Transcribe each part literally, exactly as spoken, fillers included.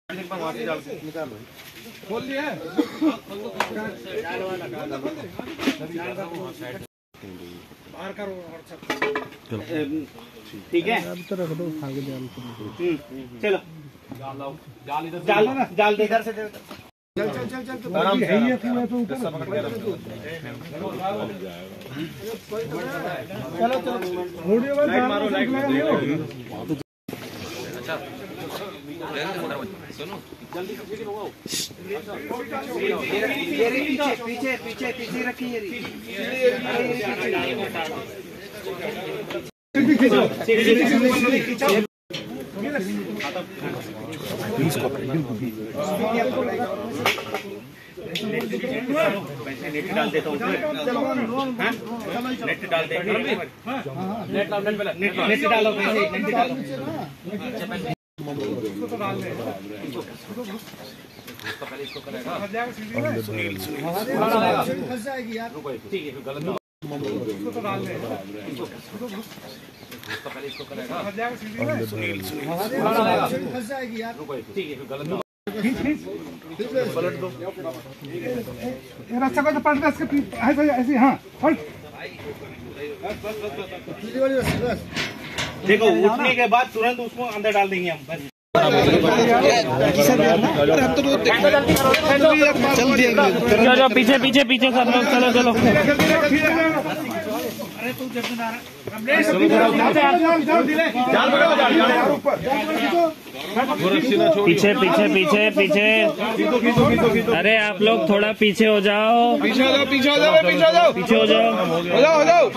खोल दिया है बाहर करो और सब ठीक है। अब तो रख दो उठा के जाल चलो जाल इधर जाल जाल दे इधर से दे चल चल चल चल आराम से यही है फिर मैं तो ऊपर चलो चलो वीडियो में मारो लाइक मारो। अच्छा सुनो जल्दी पीछे पीछे पीछे पीछे रखिए नेट डाल देता हूँ नेट डाल दे नेट नेट डालो नेट डालो इसको तो डाल दे इसको पहले इसको करेगा फंस जाएगी यार ठीक है गलत इसको तो डाल दे इसको पहले इसको करेगा फंस जाएगी यार ठीक है गलत पलट दो ये रास्ता को पलट दे इसके ऐसे ऐसे हां पलट देखो उठने के बाद तुरंत उसको अंदर डाल देंगे हम बस चलो पीछे पीछे पीछे सब लोग चलो चलो अरे तू पीछे पीछे पीछे पीछे अरे आप लोग थोड़ा पीछे हो जाओ पीछे हो जाओ पीछे हो जाओ पीछे हो जाओ पीछे हो जाओ हो जाओ हो जाओ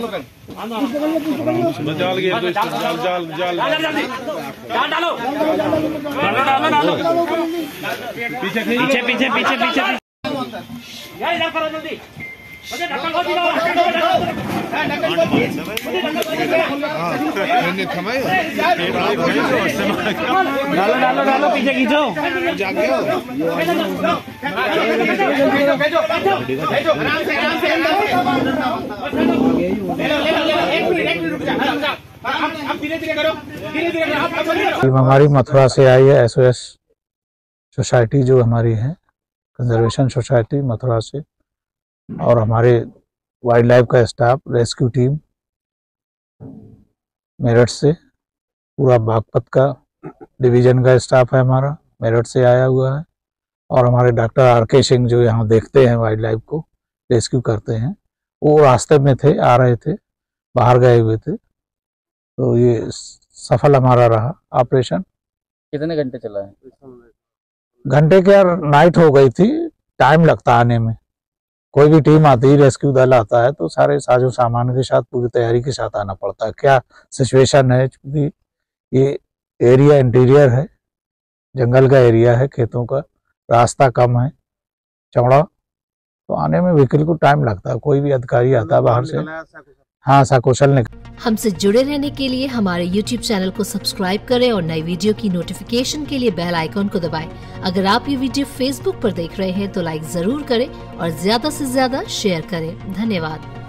जाल गया जाल जाल जाल डालो डालो डालो पीछे पीछे पीछे पीछे पीछे यार इधर करो जल्दी मुझे ढक्कन खोल दो डालो डालो डालो पीछे खींचो हमारी मथुरा से आई है एसओएस सोसाइटी जो हमारी है कंजर्वेशन सोसाइटी मथुरा से, और हमारे वाइल्ड लाइफ का स्टाफ रेस्क्यू टीम मेरठ से, पूरा बागपत का डिवीजन का स्टाफ है हमारा मेरठ से आया हुआ है, और हमारे डॉक्टर आर के सिंह जो यहाँ देखते हैं वाइल्ड लाइफ को रेस्क्यू करते हैं, वो रास्ते में थे, आ रहे थे, बाहर गए हुए थे, तो ये सफल हमारा रहा ऑपरेशन। कितने घंटे चला है? घंटे के यार नाइट हो गई थी, टाइम लगता आने में। कोई भी टीम आती है, रेस्क्यू दल आता है तो सारे साजो सामान के साथ पूरी तैयारी के साथ आना पड़ता है। क्या सिचुएशन है, क्योंकि ये एरिया इंटीरियर है, जंगल का एरिया है, खेतों का रास्ता कम है, चौड़ा, तो आने में व्हीकल को टाइम लगता है। कोई भी अधिकारी आता है बाहर से। हाँ, साकुशल ने। हमसे जुड़े रहने के लिए हमारे यूट्यूब चैनल को सब्सक्राइब करें और नई वीडियो की नोटिफिकेशन के लिए बेल आइकॉन को दबाएं। अगर आप ये वीडियो फेसबुक पर देख रहे हैं तो लाइक जरूर करें और ज्यादा से ज्यादा शेयर करें। धन्यवाद।